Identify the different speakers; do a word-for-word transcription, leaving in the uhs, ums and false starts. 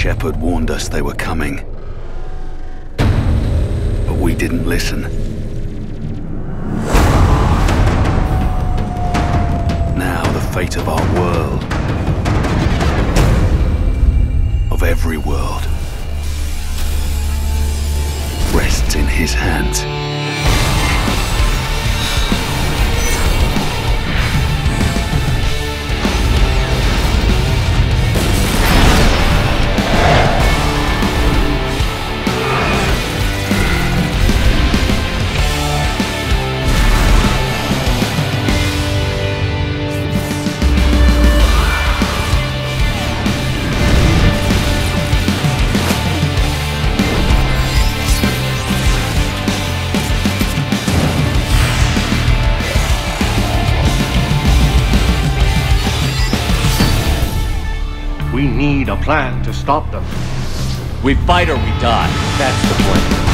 Speaker 1: Shepherd warned us they were coming. But we didn't listen. Now the fate of our world, of every world, rests in his hands.
Speaker 2: We need a plan to stop them.
Speaker 3: We fight or we die. That's the plan.